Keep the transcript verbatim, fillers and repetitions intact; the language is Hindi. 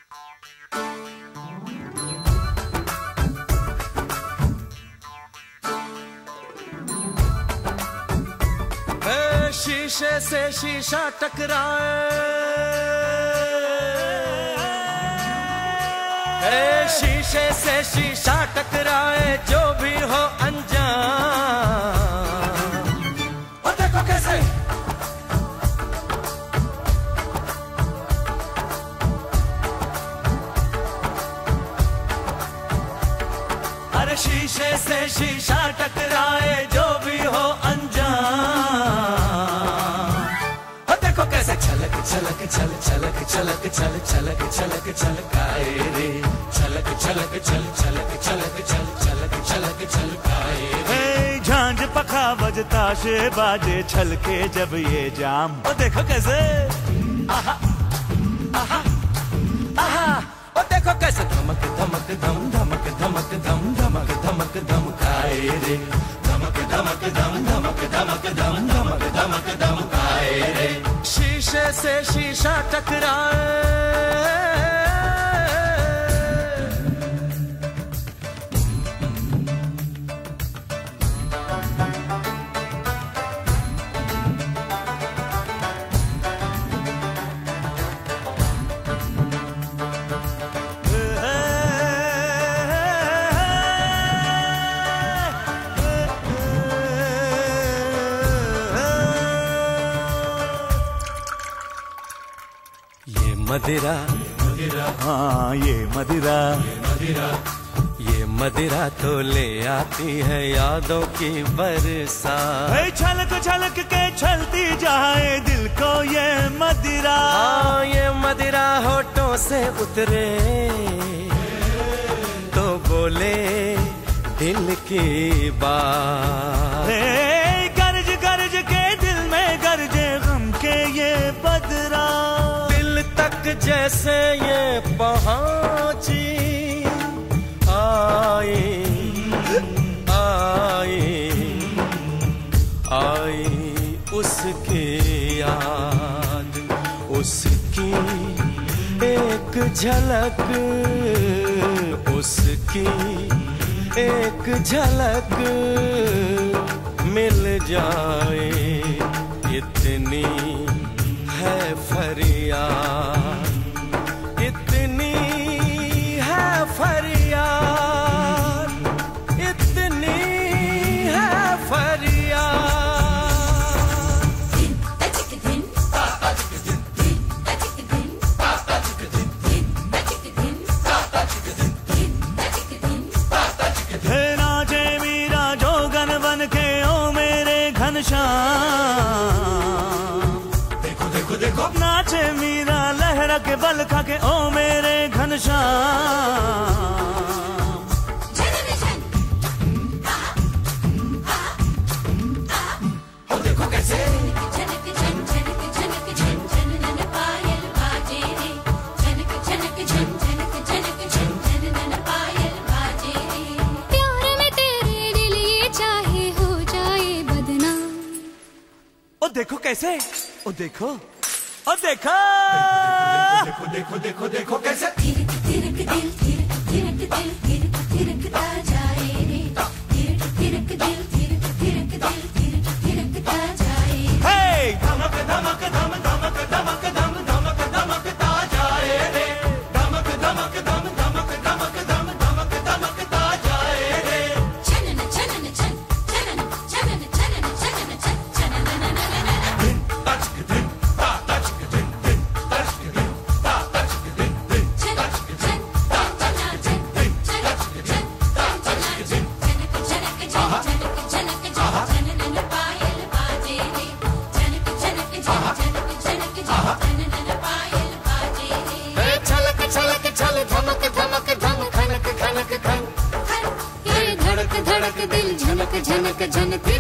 शीशे से शीशा टकराए, शीशे से शीशा टकराए, जो भी हो अनजान। और देखो कैसे अरे शीशे से शीशा टकराए, जो भी हो अनजान। कैसे छलक छलक छल छलक छलक छल छलक छलक छलकाए रे, छलक छलक छल छलक छलक छल छलक छलक छलकाए रे। झांझ पखा बजता से बाजे छलके जब ये जाम। ओ देखो कैसे आहा आहा आहा, ओ देखो कैसे धमक धमक धम धमक धमक धम धमक धमक धमकाए रे, धमक धमक धम धमक धमक धम धमक धमक धमकाए रे। शीशे से शीशा टकराए, मदिरा मदिरा, हाँ ये मदिरा, ये मदिरा, ये मदिरा तो ले आती है यादों की बरसात। छलक छलक के छलती जाए दिल को ये मदिरा। हाँ ये मदिरा होठों से उतरे तो बोले दिल की बात। गरज गरज के दिल में गरजे गम के ये बदरा, जैसे ये पहुंची आई आई आई उसकी याद, उसकी एक झलक, उसकी एक झलक मिल जाए, इतनी है फरियाद, इतनी है फरियाद, इतनी है फरियाद। हे नाचे मीरा जोगन बन के ओ मेरे घनश्याम। नाचे मीरा लहरा के बल खा के ओ मेरे घनश्याम। ओ देखो कैसे प्यार में तेरे दिल ये चाहे हो जाए बदनाम। ओ देखो कैसे, ओ देखो ओ देखो देखो देखो देखो देखो कैसे थिरक थिरक दिल थिरक थिरक दिल थिरक थिरकता जाए रे, थिरक थिरक दिल थिरक थिरक दिल थिरक थिरकता जाए। हे धमक धमक धम धमक धमक धम धमक धमकता जाए रे, धमक धमक धम धमक धमक धम धमक धमकता जाए रे। छनन छनन छन छनन छनन छनन छनन छन छनन दिन तचक दिन ता तचक दिन दिन तचक दिन ता तचक दिन दिन तचक दिन ता तचक दिन दिन तचक दिन ता तचक दिन। झनक झनक झनक झनक झनक झनन पायल बाजे रे, झनक झनक झनक झनक झनक झनन पायल बाजे रे। छलक छलक छल धमक धमक धम खनक खनक खन, ये धड़क धड़क दिल झनक झनक झनक